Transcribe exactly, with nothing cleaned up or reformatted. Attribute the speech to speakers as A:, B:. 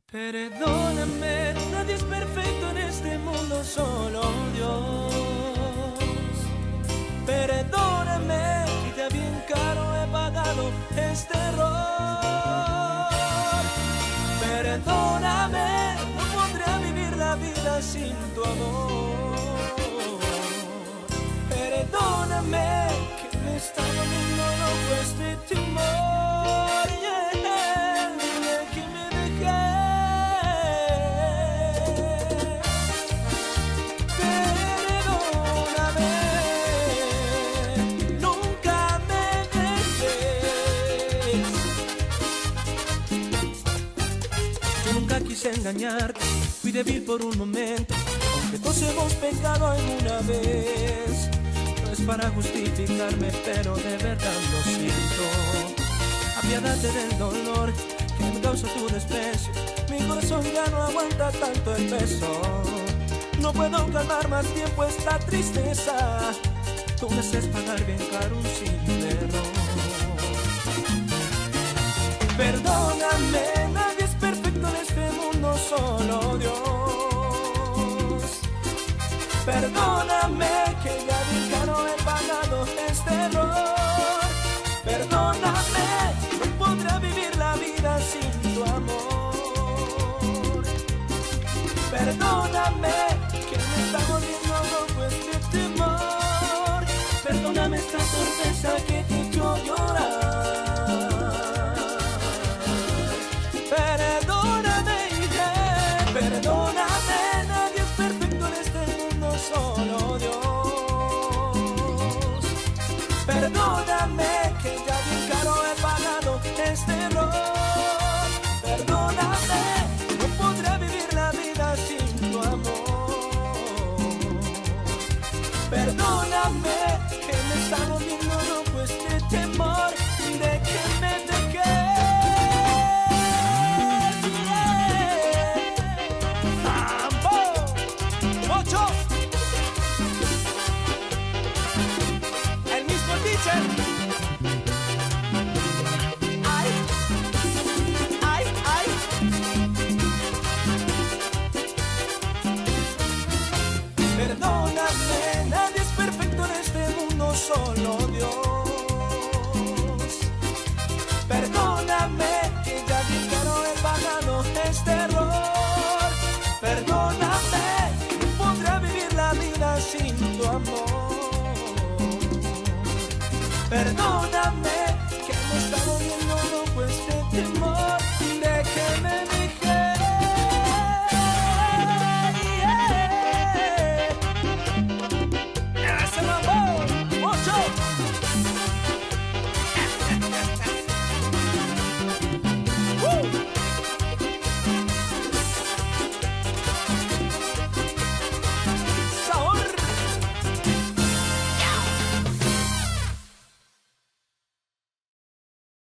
A: Perdóname, nadie es perfecto en este mundo, solo Dios. Perdóname, que ya bien caro he pagado este error. Perdóname, no podré vivir la vida sin tu amor. Perdóname, que me está doliendo loco este timor, yeah, yeah, que me dejé. Perdóname, nunca me dejes. Yo nunca quise engañarte, fui débil por un momento, aunque todos hemos pecado alguna vez. No es para justificarme, pero de verdad lo siento. Apiádate del dolor que me causa tu desprecio. Mi corazón ya no aguanta tanto el peso. No puedo calmar más tiempo esta tristeza. Tú me haces pagar bien caro un simple error. Perdóname, nadie es perfecto en este mundo, solo Dios. Perdóname, que ya bien caro he pagado este error. Perdóname, no podré vivir la vida sin tu amor. Perdóname,